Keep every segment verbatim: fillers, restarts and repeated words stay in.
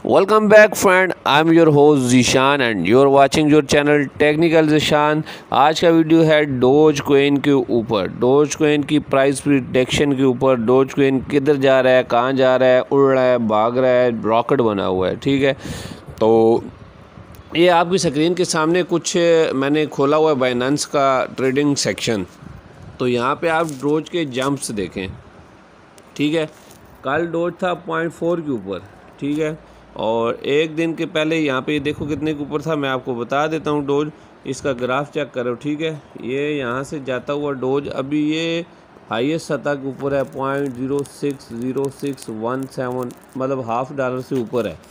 Welcome back friend, I'm your host Zishan and you're watching your channel technical Zishan. आज का video है dogecoin के ऊपर, dogecoin की प्राइस प्रिडिक्शन के ऊपर। डोज कोइन किधर जा रहा है, कहाँ जा रहा है, उड़ रहा है, भाग रहा है, रॉकेट बना हुआ है। ठीक है, तो ये आपकी स्क्रीन के सामने कुछ मैंने खोला हुआ है बाइनेंस का ट्रेडिंग सेक्शन। तो यहाँ पे आप डोज के जंप्स देखें। ठीक है, कल डोज था पॉइंट फोर के ऊपर। ठीक है, और एक दिन के पहले यहाँ पे देखो कितने के ऊपर था, मैं आपको बता देता हूँ। डोज इसका ग्राफ चेक करो। ठीक है, ये यहाँ से जाता हुआ डोज अभी ये हाईएस्ट सतह के ऊपर है, point zero six zero six one seven, मतलब हाफ डॉलर से ऊपर है।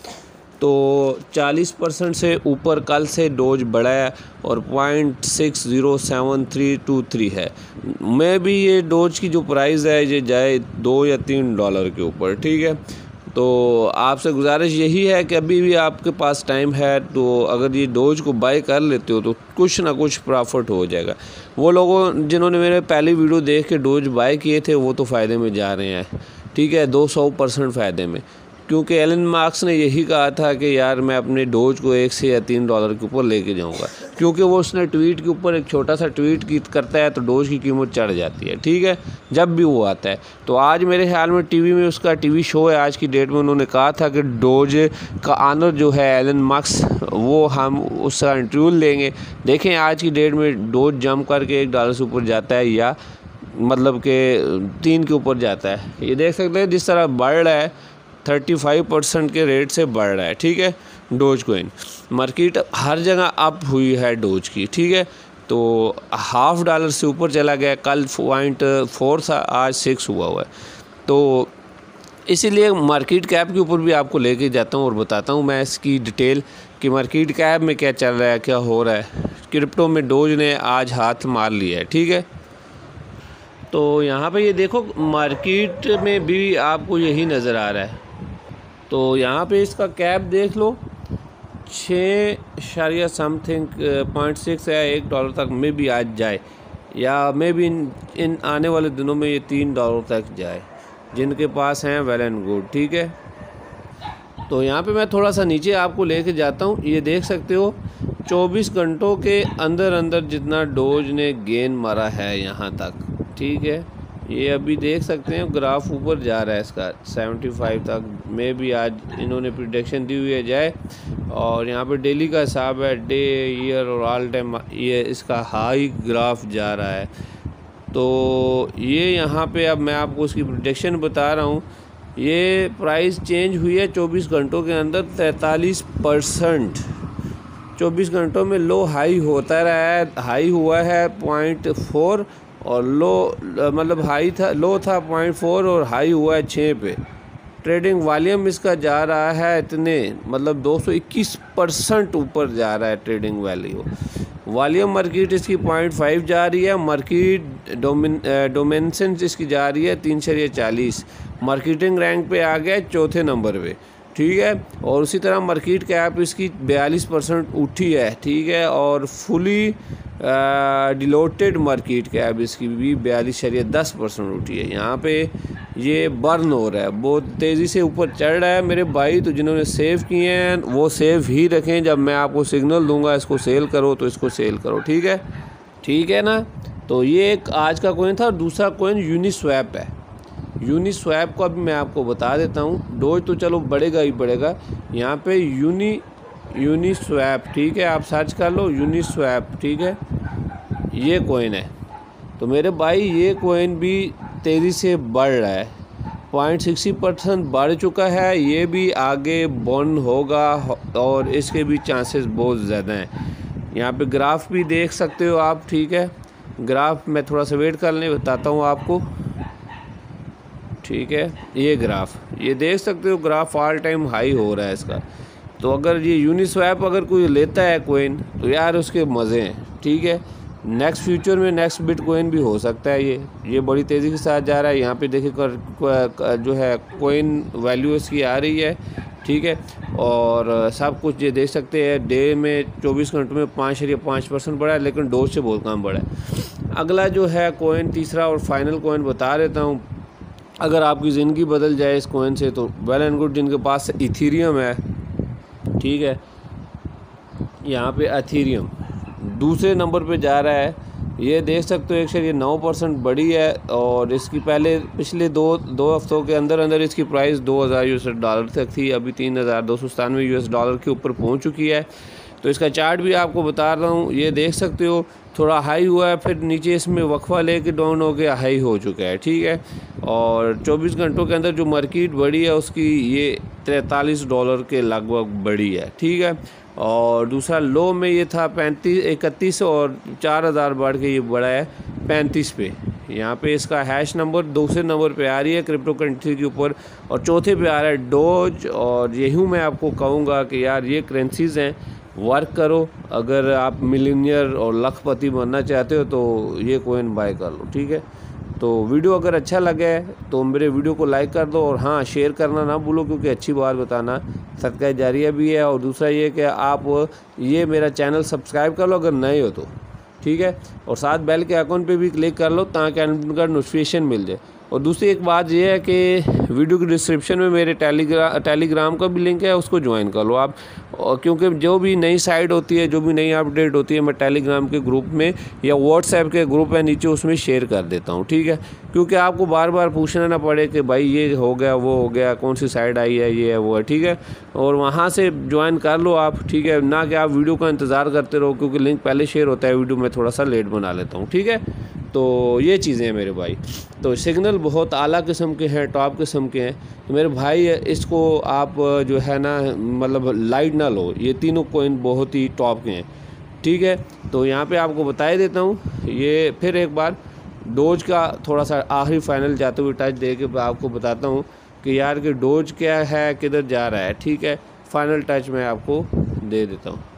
तो चालीस परसेंट से ऊपर कल से डोज बढ़ा है और point six zero seven three two three है। मैं भी ये डोज की जो प्राइस है ये जाए दो या तीन डॉलर के ऊपर। ठीक है, तो आपसे गुजारिश यही है कि अभी भी आपके पास टाइम है, तो अगर ये डोज को बाय कर लेते हो तो कुछ ना कुछ प्रॉफिट हो जाएगा। वो लोगों जिन्होंने मेरे पहली वीडियो देख के डोज बाय किए थे वो तो फ़ायदे में जा रहे हैं। ठीक है, दो सौ परसेंट फ़ायदे में, क्योंकि एलन मार्क्स ने यही कहा था कि यार मैं अपने डोज को एक से या तीन डॉलर के ऊपर लेके जाऊंगा, क्योंकि वो उसने ट्वीट के ऊपर एक छोटा सा ट्वीट की करता है तो डोज की कीमत चढ़ जाती है। ठीक है, जब भी वो आता है। तो आज मेरे ख्याल में टीवी में उसका टीवी शो है, आज की डेट में उन्होंने कहा था कि डोज का ऑनर जो है एलन मार्क्स, वो हम उसका इंटरव्यू लेंगे। देखें आज की डेट में डोज जंप करके एक डॉलर से ऊपर जाता है या मतलब कि तीन के ऊपर जाता है। ये देख सकते हैं जिस तरह बढ़ रहा है, पैंतीस परसेंट के रेट से बढ़ रहा है। ठीक है, डोज कोइन मार्केट हर जगह अप हुई है डोज की। ठीक है, तो हाफ डॉलर से ऊपर चला गया, कल पॉइंट फोर था, आज सिक्स हुआ हुआ है। तो इसीलिए मार्केट कैप के ऊपर भी आपको लेके जाता हूँ और बताता हूँ मैं इसकी डिटेल कि मार्केट कैप में क्या चल रहा है, क्या हो रहा है। क्रिप्टो में डोज ने आज हाथ मार लिया है। ठीक है, तो यहाँ पे ये देखो मार्केट में भी आपको यही नज़र आ रहा है। तो यहाँ पे इसका कैप देख लो, छः शरिया समथिंग पॉइंट सिक्स है, एक डॉलर तक में भी आज जाए, या मे भी इन, इन आने वाले दिनों में ये तीन डॉलर तक जाए। जिनके पास हैं वेल एंड गुड। ठीक है, तो यहाँ पे मैं थोड़ा सा नीचे आपको लेके जाता हूँ। ये देख सकते हो चौबीस घंटों के अंदर अंदर जितना डोज ने गेन मारा है यहाँ तक। ठीक है, ये अभी देख सकते हैं ग्राफ ऊपर जा रहा है इसका पचहत्तर तक में भी आज इन्होंने प्रिडिक्शन दी हुई है जाए। और यहाँ पे डेली का हिसाब है, डे, ईयर और ऑल टाइम, ये इसका हाई ग्राफ जा रहा है। तो ये यहाँ पे अब मैं आपको उसकी प्रिडिक्शन बता रहा हूँ। ये प्राइस चेंज हुई है चौबीस घंटों के अंदर तैंतालीस परसेंट। चौबीस घंटों में लो हाई होता रहा है, हाई हुआ है पॉइंट फोर और लो मतलब हाई था, लो था पॉइंट फोर और हाई हुआ है छः पे। ट्रेडिंग वॉल्यूम इसका जा रहा है इतने मतलब दो सौ इक्कीस परसेंट ऊपर जा रहा है ट्रेडिंग वैल्यू। वॉल्यूम मार्केट इसकी पॉइंट फाइव जा रही है, मार्केट डोमिन डोमेंशन इसकी जा रही है तीन शरिया चालीस। मार्केटिंग रैंक पे आ गया चौथे नंबर पे। ठीक है, और उसी तरह मार्केट कैप इसकी बयालीस परसेंट उठी है। ठीक है, और फुली डिलोटेड मार्केट कैप इसकी भी बयालीस शरिया दस परसेंट उठी है। यहाँ पे ये बर्न हो रहा है, बहुत तेज़ी से ऊपर चढ़ रहा है मेरे भाई। तो जिन्होंने सेव किए हैं वो सेव ही रखें, जब मैं आपको सिग्नल दूंगा इसको सेल करो तो इसको सेल करो। ठीक है, ठीक है ना। तो ये एक आज का कोइन था। और दूसरा कोइन यूनिस्वैप है। यूनिस्वैप को अभी मैं आपको बता देता हूँ। डोज तो चलो बढ़ेगा ही बढ़ेगा, यहाँ पे यूनी यूनिस्वैप। ठीक है, आप सर्च कर लो यूनिस्वैप। ठीक है, ये कोइन है। तो मेरे भाई ये कोइन भी तेज़ी से बढ़ रहा है, पॉइंट सिक्सटी परसेंट बढ़ चुका है। ये भी आगे बर्न होगा और इसके भी चांसेस बहुत ज़्यादा हैं। यहाँ पे ग्राफ भी देख सकते हो आप। ठीक है, ग्राफ मैं थोड़ा सा वेट कर लें, बताता हूँ आपको। ठीक है, ये ग्राफ ये देख सकते हो, ग्राफ ऑल टाइम हाई हो रहा है इसका। तो अगर ये यूनिस्वैप अगर कोई लेता है कोइन तो यार उसके मज़े हैं। ठीक है, नेक्स्ट फ्यूचर में नेक्स्ट बिटकॉइन भी हो सकता है। ये ये बड़ी तेज़ी के साथ जा रहा है। यहाँ पे देखिए कर, जो है कोइन वैल्यू इसकी आ रही है। ठीक है, और सब कुछ ये देख सकते हैं डे में चौबीस घंटों में पाँच शरिया पाँच परसेंट बढ़ा है, लेकिन डोज से बहुत कम बढ़ा है। अगला जो है कोइन तीसरा और फाइनल कोइन बता देता हूँ। अगर आपकी ज़िंदगी बदल जाए इस कोइन से तो वेल एंड गुड। जिनके पास इथीरियम है ठीक है। यहाँ पे एथेरियम दूसरे नंबर पे जा रहा है, ये देख सकते हो एक शेयर ये नौ परसेंट बढ़ी है और इसकी पहले पिछले दो दो हफ्तों के अंदर अंदर इसकी प्राइस दो हज़ार यूएस डॉलर तक थी, अभी तीन हज़ार दो सौ सतानवे यूएस डॉलर के ऊपर पहुंच चुकी है। तो इसका चार्ट भी आपको बता रहा हूँ, ये देख सकते हो थोड़ा हाई हुआ है, फिर नीचे इसमें वक्फा लेके डाउन हो गया, हाई हो चुका है, ठीक है। और चौबीस घंटों के अंदर जो मार्केट बढ़ी है उसकी ये तैंतालीस डॉलर के लगभग बढ़ी है, ठीक है। और दूसरा लो में ये था पैंतीस इकतीस और चार हज़ार बढ़ के ये बढ़ा है पैंतीस पे। यहाँ पे इसका हैश नंबर दूसरे नंबर पे आ रही है क्रिप्टो करेंसी के ऊपर, और चौथे पे आ रहा है डोज। और यही मैं आपको कहूँगा कि यार ये करेंसीज़ हैं, वर्क करो। अगर आप मिलीनियर और लखपति बनना चाहते हो तो ये कोइन बाय कर लो, ठीक है। तो वीडियो अगर अच्छा लगे तो मेरे वीडियो को लाइक कर दो, और हाँ शेयर करना ना भूलो, क्योंकि अच्छी बात बताना सदका जारिया भी है। और दूसरा ये कि आप ये मेरा चैनल सब्सक्राइब कर लो अगर नए हो तो, ठीक है। और साथ बेल के आइकॉन पे भी क्लिक कर लो ताकि उनका नोटिफिकेशन मिल जाए। और दूसरी एक बात यह है कि वीडियो के डिस्क्रिप्शन में मेरे टेलीग्राम टेलीग्राम का भी लिंक है, उसको ज्वाइन कर लो आप। और क्योंकि जो भी नई साइट होती है, जो भी नई अपडेट होती है, मैं टेलीग्राम के ग्रुप में या व्हाट्सएप के ग्रुप है नीचे उसमें शेयर कर देता हूँ, ठीक है। क्योंकि आपको बार बार पूछना ना पड़े कि भाई ये हो गया वो हो गया, कौन सी साइट आई है, ये है वो है, ठीक है। और वहाँ से ज्वाइन कर लो आप, ठीक है, ना कि आप वीडियो का इंतज़ार करते रहो, क्योंकि लिंक पहले शेयर होता है, वीडियो में थोड़ा सा लेट बना लेता हूँ, ठीक है। तो ये चीज़ें हैं मेरे भाई। तो सिग्नल बहुत आला किस्म के हैं, टॉप किस्म के हैं, तो मेरे भाई इसको आप जो है ना मतलब लाइट ना लो, ये तीनों कोइन बहुत ही टॉप के हैं, ठीक है। तो यहाँ पे आपको बता ही देता हूँ, ये फिर एक बार डोज का थोड़ा सा आखिरी फाइनल जाते हुए टच दे के आपको बताता हूँ कि यार कि डोज क्या है, किधर जा रहा है, ठीक है। फाइनल टच मैं आपको दे देता हूँ।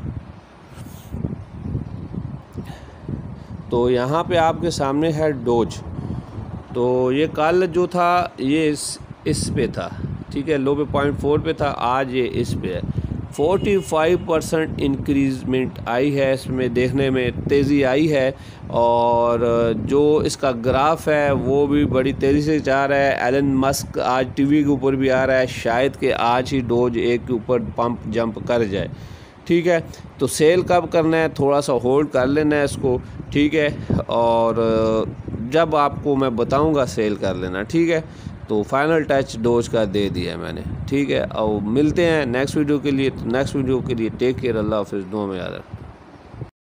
तो यहाँ पे आपके सामने है डोज। तो ये कल जो था ये इस इस पे था, ठीक है, लो पे पॉइंट फोर पे था, आज ये इस पे है। पैंतालीस परसेंट इंक्रीजमेंट आई है, इसमें देखने में तेज़ी आई है। और जो इसका ग्राफ है वो भी बड़ी तेज़ी से जा रहा है। एलन मस्क आज टीवी के ऊपर भी आ रहा है, शायद कि आज ही डोज एक के ऊपर पंप जंप कर जाए, ठीक है। तो सेल कब करना है, थोड़ा सा होल्ड कर लेना है इसको, ठीक है। और जब आपको मैं बताऊंगा सेल कर लेना, ठीक है। तो फाइनल टच डोज का दे दिया है मैंने, ठीक है। और मिलते हैं नेक्स्ट वीडियो के लिए। नेक्स्ट वीडियो के लिए टेक केयर, अल्लाह हाफिज़, दुआ में याद रखना।